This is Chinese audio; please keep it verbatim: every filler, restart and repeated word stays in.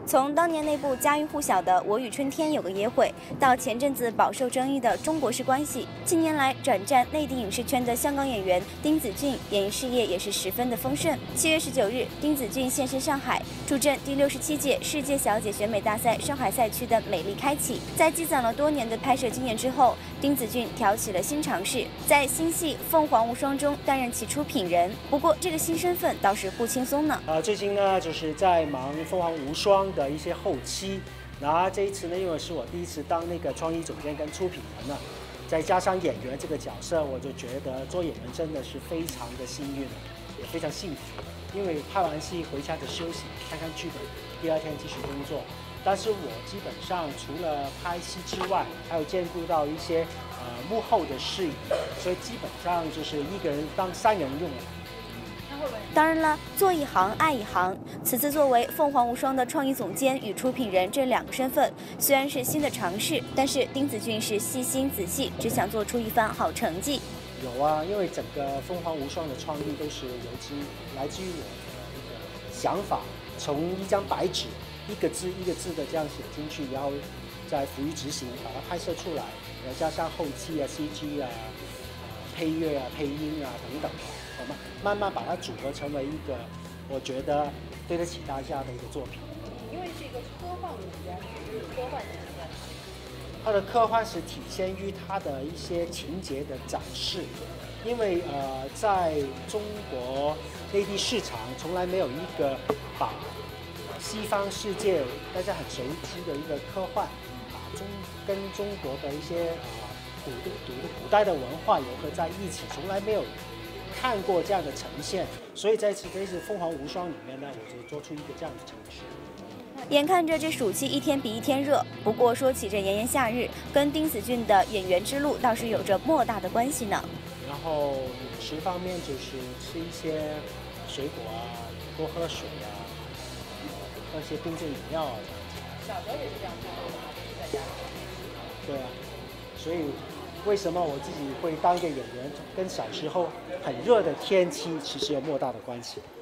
从当年那部家喻户晓的《我与春天有个约会》，到前阵子饱受争议的《中国式关系》，近年来转战内地影视圈的香港演员丁子俊，演艺事业也是十分的丰盛。七月十九日，丁子俊现身上海，助阵第六十七届世界小姐选美大赛上海赛区的美丽开启。在积攒了多年的拍摄经验之后，丁子俊挑起了新尝试，在新戏《凤凰无双》中担任其出品人。不过，这个新身份倒是不轻松呢。 呃，最近呢，就是在忙《凤凰无双》的一些后期，那这一次呢，因为是我第一次当那个创意总监跟出品人呢，再加上演员这个角色，我就觉得做演员真的是非常的幸运，也非常幸福。因为拍完戏回家就休息，看看剧本，第二天继续工作。但是我基本上除了拍戏之外，还有兼顾到一些呃幕后的事宜，所以基本上就是一个人当三人用了。 当然了，做一行爱一行。此次作为凤凰无双的创意总监与出品人这两个身份，虽然是新的尝试，但是丁子俊是细心仔细，只想做出一番好成绩。 有啊，因为整个凤凰无双的创意都是由之来自于我的一个想法，从一张白纸一个字一个字的这样写进去，然后再付诸执行，把它拍摄出来，然后加上后期啊、C G 啊、配乐啊、配音啊等等。好吗？慢慢把它组合成为一个我觉得对得起大家的一个作品。 因为是一个科幻的主题，是科幻的成分。 它的科幻是体现于它的一些情节的展示，因为呃，在中国内地市场从来没有一个把西方世界大家很熟知的一个科幻，把中跟中国的一些呃古古古代的文化糅合在一起，从来没有看过这样的呈现，所以在此这次《凤凰无双》里面呢，我就做出一个这样的尝试。 眼看着这暑期一天比一天热，不过说起这炎炎夏日，跟丁子俊的演员之路倒是有着莫大的关系呢。 然后饮食方面就是吃一些水果啊，多喝水啊，喝一些冰镇饮料啊。 小时候也是这样做的吗？在家。 对啊，所以。为什么我自己会当一个演员，跟小时候很热的天气其实有莫大的关系。